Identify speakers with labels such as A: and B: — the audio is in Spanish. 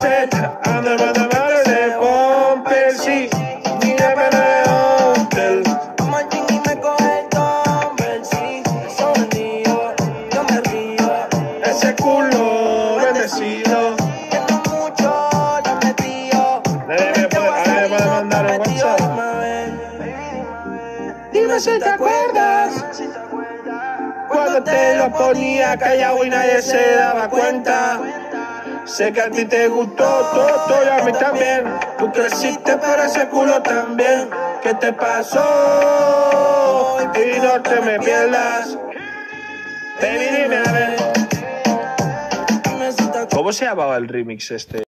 A: Ando de madre de Pomper, sí. Mira para hotel.
B: Como el ching y me coge el dumbbell, sí. Eso vendido, yo me río.
A: Ese culo bendecido.
B: Viendo mucho, la metió.
A: Nadie me puede mandar un WhatsApp.
B: Dime si te acuerdas
A: Cuando te lo ponía callado y nadie se daba cuenta. Sé que a ti te gustó todo y a mí también. Tú creciste pero ese culo también. ¿Qué te pasó? Y no te me pierdas. Baby, dime a ver.
B: Dime si te acuerdas.
A: ¿Cómo se llamaba el remix este?